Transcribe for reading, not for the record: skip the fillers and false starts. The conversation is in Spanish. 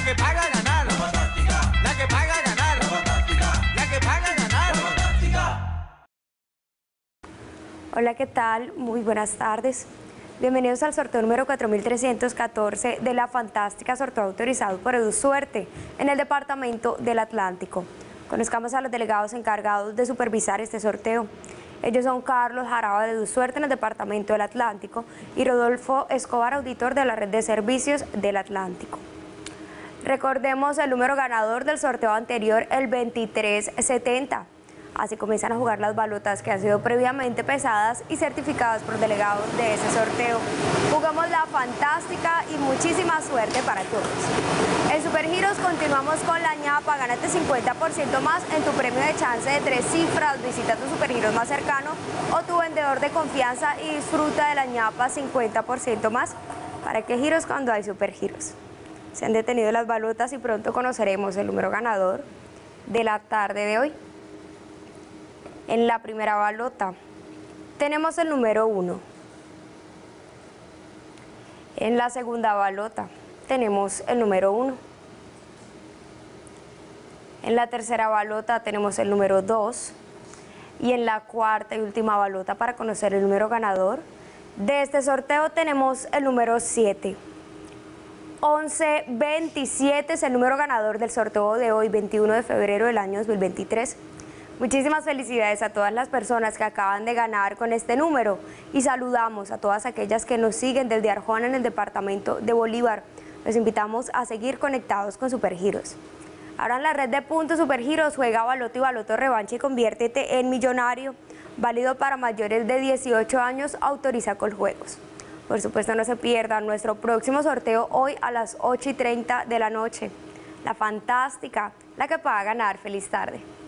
que paga ganar. La fantástica. La que paga ganar. La fantástica. La que paga ganar. La fantástica. Hola, ¿qué tal? Muy buenas tardes. Bienvenidos al sorteo número 4314 de la Fantástica, sorteo autorizado por EduSuerte en el Departamento del Atlántico. Conozcamos a los delegados encargados de supervisar este sorteo. Ellos son Carlos Jaraba de EduSuerte en el Departamento del Atlántico y Rodolfo Escobar, auditor de la Red de Servicios del Atlántico. Recordemos el número ganador del sorteo anterior, el 2370. Así comienzan a jugar las balotas que han sido previamente pesadas y certificadas por delegados de ese sorteo. Jugamos la Fantástica y muchísima suerte para todos. En Supergiros continuamos con la ñapa. Gánate 50% más en tu premio de chance de 3 cifras. Visita tu Supergiros más cercano o tu vendedor de confianza y disfruta de la ñapa 50% más. ¿Para qué giros cuando hay Supergiros? Se han detenido las balotas y pronto conoceremos el número ganador de la tarde de hoy. En la primera balota tenemos el número 1. En la segunda balota tenemos el número 1. En la tercera balota tenemos el número 2. Y en la cuarta y última balota, para conocer el número ganador de este sorteo, tenemos el número 7. 1127 es el número ganador del sorteo de hoy, 21 de febrero del año 2023. Muchísimas felicidades a todas las personas que acaban de ganar con este número y saludamos a todas aquellas que nos siguen desde Arjona en el departamento de Bolívar. Los invitamos a seguir conectados con Supergiros. Ahora en la red de puntos Supergiros juega baloto y baloto revancha y conviértete en millonario. Válido para mayores de 18 años, autoriza Coljuegos. Por supuesto, no se pierdan nuestro próximo sorteo hoy a las 8:30 de la noche. La Fantástica, la que paga ganar. Feliz tarde.